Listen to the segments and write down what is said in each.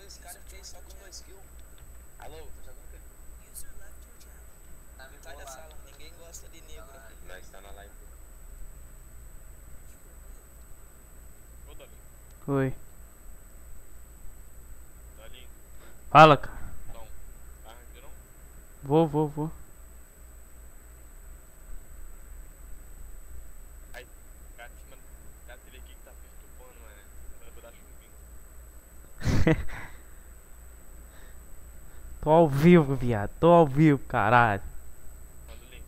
esse cara fez só com 2 kills. Alô, tá jogando o quê? Na metade da sala, ninguém gosta de negro aqui. Nós tá na live. Ô, Davi. Oi. Davi. Fala, cara. Então, tá arranjando não? Vou. Aí, cara, em cima da TV aqui que tá perturbando, mano. Vai dar chuvinho. Tô ao vivo, viado. Tô ao vivo, caralho. Manda o link.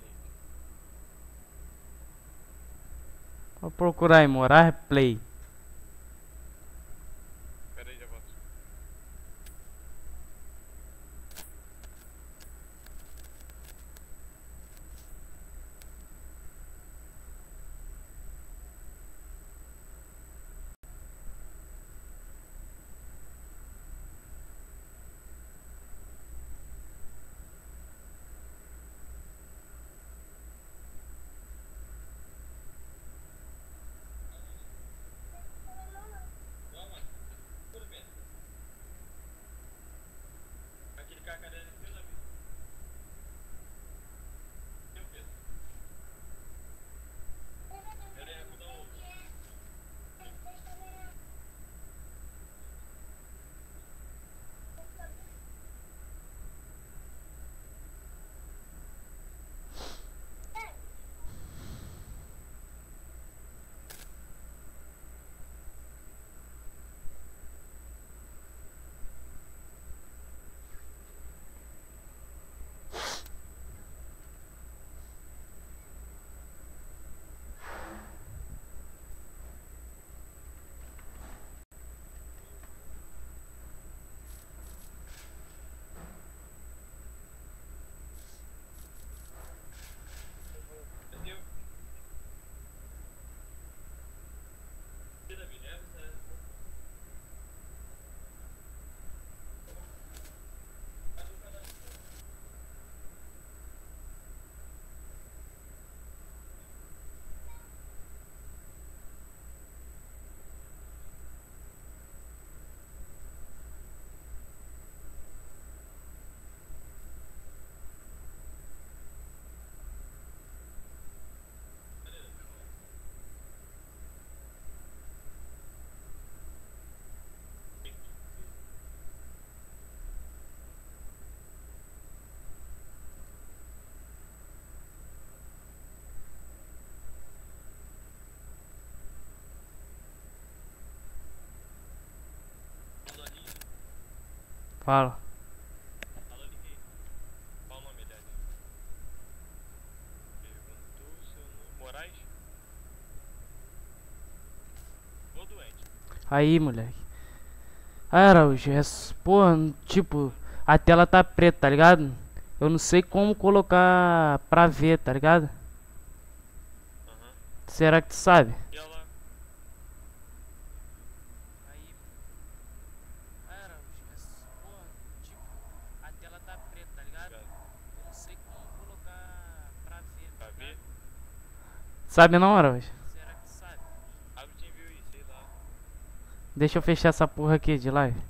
Vou procurar aí, Morar Play. Pera aí, já volto. Aquele cara dele fez a vida. Eu fiz. Pera aí, vou dar um. Fala. Alô, liguei. Qual o nome, aliás? Perguntou seu nome. Moraes? Ou doente? Aí, moleque. Araújo, pô, tipo, a tela tá preta, tá ligado? Eu não sei como colocar pra ver, tá ligado? Aham. Será que tu sabe? E olha lá. Aí, Araújo, pô, tipo, a tela tá preta, tá ligado? Eu não sei como colocar pra ver, tá Pra ver? ligado? Sabe não, Araújo? Será que tu sabe? Abre o TeamViewer aí, sei lá. Deixa eu fechar essa porra aqui de live.